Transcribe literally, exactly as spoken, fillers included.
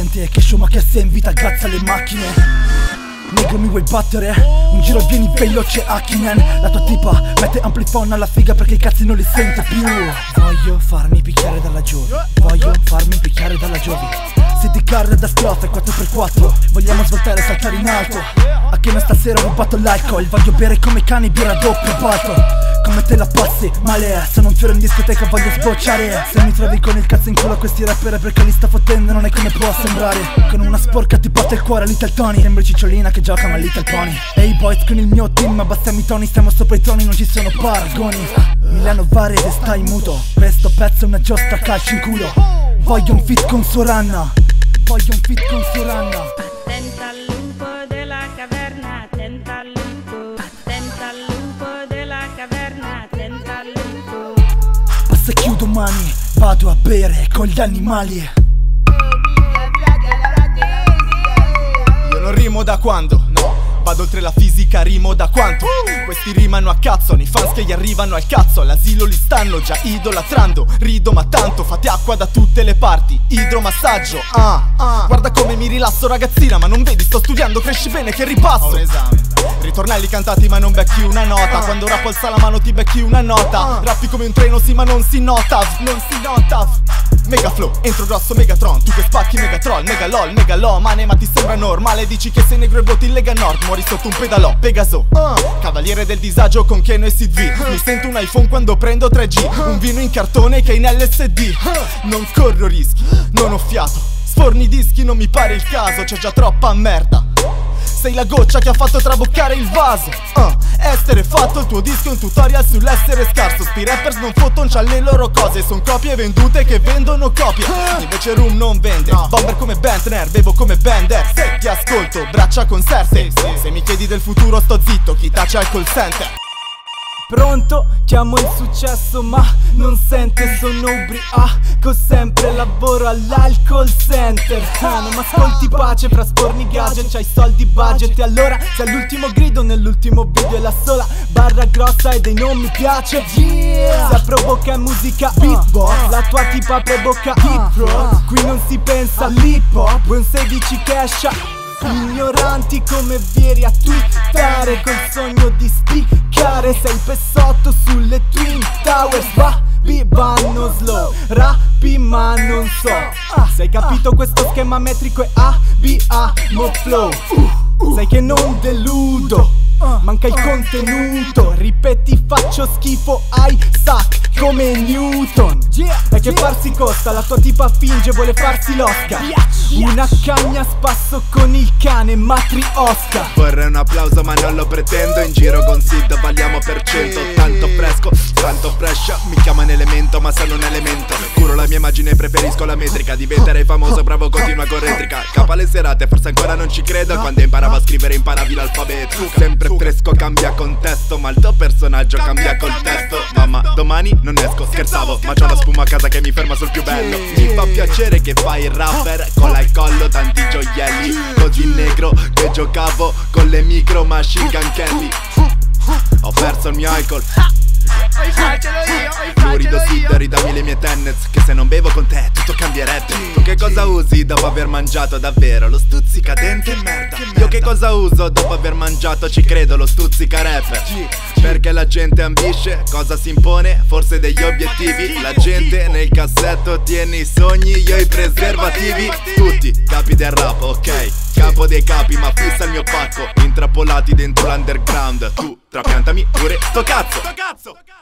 gente che show ma che sei in vita grazie alle macchine. Negro mi vuoi battere? Un giro vieni veloce Hakkinen. La tua tipa mette amplifon alla figa perché i cazzi non li sente più. Voglio farmi picchiare dalla Giovi. Voglio farmi picchiare dalla Giovi. City car da strofe quattro per quattro. Vogliamo svoltare e saltare in alto. A che non stasera ho rubato l'alcol. Voglio bere come cani birra doppio balto. Come te la passi male? Sono un fiore in discoteca voglio sbocciare. Se mi trovi con il cazzo in culo a questi rapper perché li sta fottendo non è come può sembrare. Con una sporca ti porta il cuore Little Tony. Sembri cicciolina che gioca ma Little Pony. Ehi hey boys con il mio team abbassiamo i toni. Stiamo sopra i toni non ci sono paragoni. Milano Vares e stai muto. Questo pezzo è una giostra calcio in culo. Voglio un fit con Soranna. Voglio un fit con Soranna. Attenta al lupo della caverna. Attenta al lupo. Attenta al lupo della caverna. Attenta al lupo. Passa chiudo mani. Vado a bere con gli animali. Io non rimo da quando? No. Vado oltre la fisica, rimo da quanto? Questi rimano a cazzo, nei fans che gli arrivano al cazzo. All'asilo li stanno già idolatrando. Rido ma tanto, fate acqua da tutte le parti. Idromassaggio, ah, ah. Guarda come mi rilasso ragazzina, ma non vedi, sto studiando, cresci bene che ripasso. Ho un esame. Ritornelli cantati ma non becchi una nota. Quando rappo alza la mano ti becchi una nota. Rappi come un treno sì ma non si nota. Non si nota. Mega flow, entro grosso Megatron. Tu che spacchi Megatroll, Mega lol, Mega lomane. Ma ti sembra normale, dici che sei negro e voti in Lega Nord. Muori sotto un pedalò, Pegaso, uh. Cavaliere del disagio con Keno e Sid V. Mi sento un iPhone quando prendo tre G. Un vino in cartone che è in L S D. Non corro rischi, non ho fiato. Sforni dischi non mi pare il caso. C'è già troppa merda. Sei la goccia che ha fatto traboccare il vaso. uh. Essere fatto, il tuo disco è un tutorial sull'essere scarso. Sti rappers non fotton c'ha le loro cose. Son copie vendute che vendono copie. Invece Room non vende. Bomber come Bentner, bevo come Bender. Se ti ascolto, braccia conserte. Se mi chiedi del futuro sto zitto, chi tace al call center. Pronto, chiamo il successo ma non sente, sono ubriaco sempre, lavoro all'alcol center. Ah, non m'ascolti pace fra sporni gadget, c'hai soldi budget. E allora sei all'ultimo grido, nell'ultimo video è la sola barra grossa e dei non mi piace. Yeah. Se apro bocca è musica beatbox, la tua tipa apre bocca hip hop. Qui non si pensa all'hip hop, buon sedici cascia. Ignoranti come vieri a twittare col sogno di spiccare. Sei il pessotto sulle Twin Towers. Babi vanno slow, rappi ma non so. ah, Se hai capito questo schema metrico è A, B, A, mo flow. uh, uh, Sai che non deludo, manca il contenuto. Ripeti faccio schifo ai sac come Newton. E che farsi costa, la tua tipa finge vuole farsi l'Oscar. Una cagna spasso con il cane matriosca. Vorrei un applauso ma non lo pretendo. In giro con Sid valiamo per cento. Tanto fresco, tanto fresh. Mi chiamano elemento ma sono un elemento. Curo la mia immagine, preferisco la metrica. Diventerei famoso, bravo, continua con retrica. Capa le serate, forse ancora non ci credo. Quando imparavo a scrivere imparavi l'alfabeto. Sempre fresco, cambia contesto, ma il tuo personaggio cambia contesto. Mamma, domani non esco, scherzavo, ma c'ho la spuma a casa che mi ferma sul più bello. Mi fa piacere che fai il rapper, con al collo tanti gioielli. Così negro che giocavo con le micro machine gun Kelly. Ho perso il mio alcol. Florido Sid, ridammi le mie tennets, che se non bevo con te tutto cambierebbe. Tu che cosa usi dopo aver mangiato davvero? Lo stuzzicadente merda. Io che cosa uso dopo aver mangiato? Ci credo, lo stuzzicareppe. Perché la gente ambisce, cosa si impone? Forse degli obiettivi. La gente nel cassetto tiene i sogni, io i preservativi. Tutti capi del rap, ok, capo dei capi ma fissa il mio pacco. Intrappolati dentro l'underground. Tu trapiantami pure sto cazzo.